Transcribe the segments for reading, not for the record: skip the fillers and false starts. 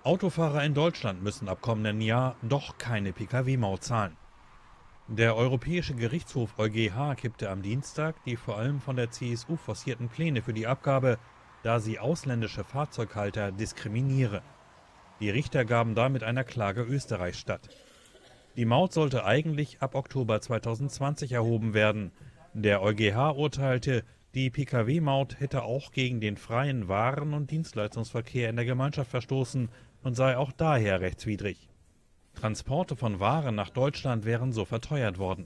Autofahrer in Deutschland müssen ab kommenden Jahr doch keine Pkw-Maut zahlen. Der Europäische Gerichtshof EuGH kippte am Dienstag die vor allem von der CSU forcierten Pläne für die Abgabe, da sie ausländische Fahrzeughalter diskriminiere. Die Richter gaben damit einer Klage Österreichs statt. Die Maut sollte eigentlich ab Oktober 2020 erhoben werden. Der EuGH urteilte, die Pkw-Maut hätte auch gegen den freien Waren- und Dienstleistungsverkehr in der Gemeinschaft verstoßen und sei auch daher rechtswidrig. Transporte von Waren nach Deutschland wären so verteuert worden.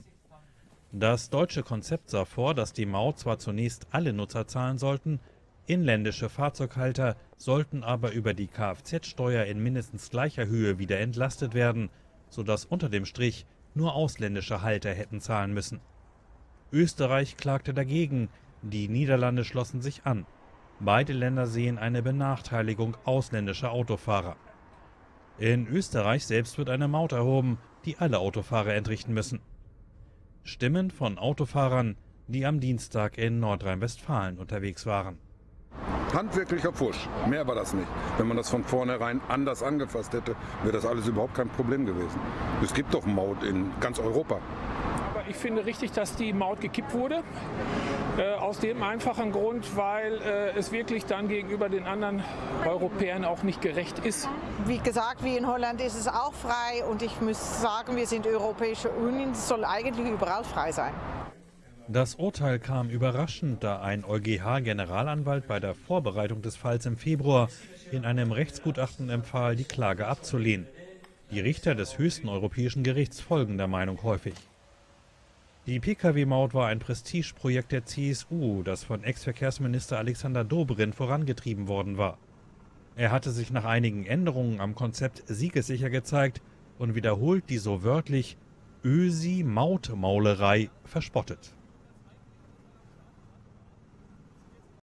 Das deutsche Konzept sah vor, dass die Maut zwar zunächst alle Nutzer zahlen sollten, inländische Fahrzeughalter sollten aber über die Kfz-Steuer in mindestens gleicher Höhe wieder entlastet werden, sodass unter dem Strich nur ausländische Halter hätten zahlen müssen. Österreich klagte dagegen, die Niederlande schlossen sich an. Beide Länder sehen eine Benachteiligung ausländischer Autofahrer. In Österreich selbst wird eine Maut erhoben, die alle Autofahrer entrichten müssen. Stimmen von Autofahrern, die am Dienstag in Nordrhein-Westfalen unterwegs waren. Handwerklicher Pfusch, mehr war das nicht. Wenn man das von vornherein anders angefasst hätte, wäre das alles überhaupt kein Problem gewesen. Es gibt doch Maut in ganz Europa. Aber ich finde richtig, dass die Maut gekippt wurde. Aus dem einfachen Grund, weil es wirklich dann gegenüber den anderen Europäern auch nicht gerecht ist. Wie gesagt, wie in Holland ist es auch frei und ich muss sagen, wir sind Europäische Union, es soll eigentlich überall frei sein. Das Urteil kam überraschend, da ein EuGH-Generalanwalt bei der Vorbereitung des Falls im Februar in einem Rechtsgutachten empfahl, die Klage abzulehnen. Die Richter des höchsten europäischen Gerichts folgen der Meinung häufig. Die Pkw-Maut war ein Prestigeprojekt der CSU, das von Ex-Verkehrsminister Alexander Dobrindt vorangetrieben worden war. Er hatte sich nach einigen Änderungen am Konzept siegessicher gezeigt und wiederholt die so wörtlich Ösi-Maut-Maulerei verspottet.